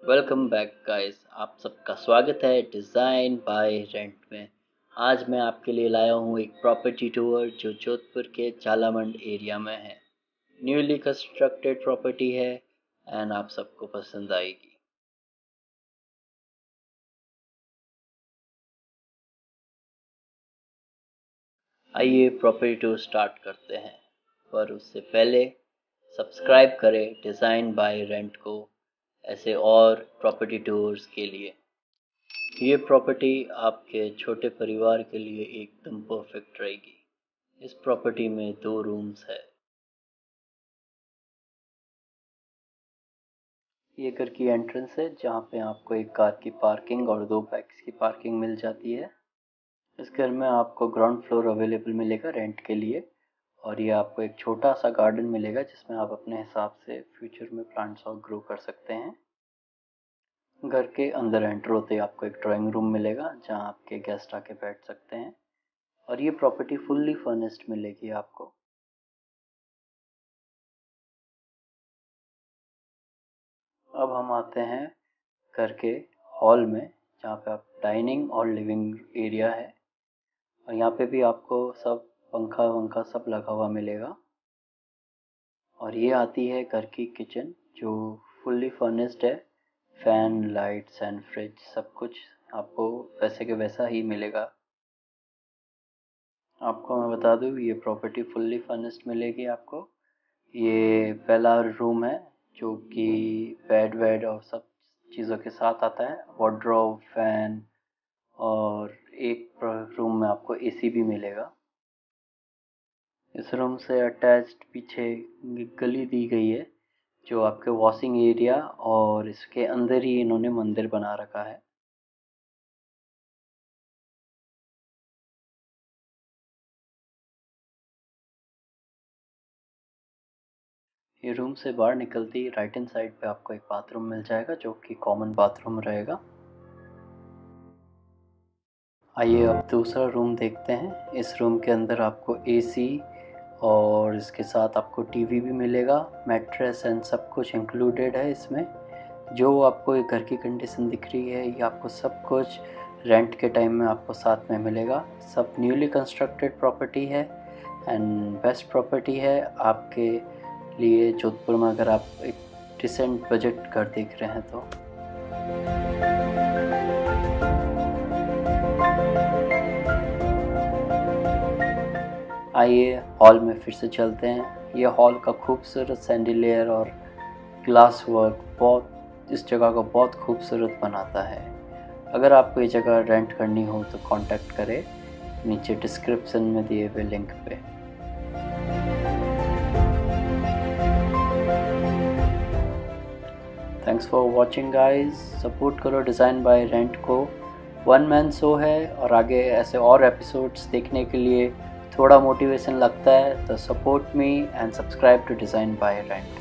Welcome back guys. आप सबका स्वागत है डिज़ाइन बाय रेंट में। आज मैं आपके लिए लाया हूँ एक प्रॉपर्टी टूर जो जोधपुर के झालामंड एरिया में है। न्यूली कंस्ट्रक्टेड प्रॉपर्टी है एंड आप सबको पसंद आएगी। आइए प्रॉपर्टी टूर स्टार्ट करते हैं, पर उससे पहले सब्सक्राइब करें डिज़ाइन बाय रेंट को ऐसे और प्रॉपर्टी टूर्स के लिए। ये प्रॉपर्टी आपके छोटे परिवार के लिए एकदम परफेक्ट रहेगी। इस प्रॉपर्टी में 2 रूम्स है। ये घर की एंट्रेंस है जहाँ पे आपको एक कार की पार्किंग और 2 बाइक्स की पार्किंग मिल जाती है। इस घर में आपको ग्राउंड फ्लोर अवेलेबल मिलेगा रेंट के लिए, और ये आपको एक छोटा सा गार्डन मिलेगा जिसमें आप अपने हिसाब से फ्यूचर में प्लांट्स और ग्रो कर सकते हैं। घर के अंदर एंटर होते ही आपको एक ड्राइंग रूम मिलेगा जहाँ आपके गेस्ट आके बैठ सकते हैं, और ये प्रॉपर्टी फुल्ली फर्निश्ड मिलेगी आपको। अब हम आते हैं घर के हॉल में जहाँ पे आप डाइनिंग और लिविंग एरिया है, और यहाँ पे भी आपको सब पंखा वंखा सब लगा हुआ मिलेगा। और ये आती है घर की किचन जो फुल्ली फर्निश्ड है। फैन, लाइट्स एंड फ्रिज सब कुछ आपको वैसे के वैसा ही मिलेगा। आपको मैं बता दूँ ये प्रॉपर्टी फुल्ली फर्निश्ड मिलेगी आपको। ये पहला रूम है जो कि बेड वेड और सब चीज़ों के साथ आता है, वार्डरोब, फैन, और एक रूम में आपको एसी भी मिलेगा। इस रूम से अटैच्ड पीछे गली दी गई है जो आपके वॉशिंग एरिया, और इसके अंदर ही इन्होंने मंदिर बना रखा है। ये रूम से बाहर निकलते ही राइट हैंड साइड पे आपको एक बाथरूम मिल जाएगा जो कि कॉमन बाथरूम रहेगा। आइए अब दूसरा रूम देखते हैं। इस रूम के अंदर आपको एसी और इसके साथ आपको टीवी भी मिलेगा, मैट्रेस एंड सब कुछ इंक्लूडेड है इसमें। जो आपको ये घर की कंडीशन दिख रही है ये आपको सब कुछ रेंट के टाइम में आपको साथ में मिलेगा। सब न्यूली कंस्ट्रक्टेड प्रॉपर्टी है एंड बेस्ट प्रॉपर्टी है आपके लिए जोधपुर में, अगर आप एक डिसेंट बजट घर देख रहे हैं तो। आइए हॉल में फिर से चलते हैं। ये हॉल का खूबसूरत सैंडिलियर और ग्लास वर्क बहुत इस जगह को बहुत खूबसूरत बनाता है। अगर आपको ये जगह रेंट करनी हो तो कांटेक्ट करें नीचे डिस्क्रिप्शन में दिए हुए लिंक पे। Thanks for watching guys. Support करो डिज़ाइन बाय रेंट को। 1 मैन शो है और आगे ऐसे और एपिसोड्स देखने के लिए थोड़ा मोटिवेशन लगता है तो support me and subscribe to design by rent.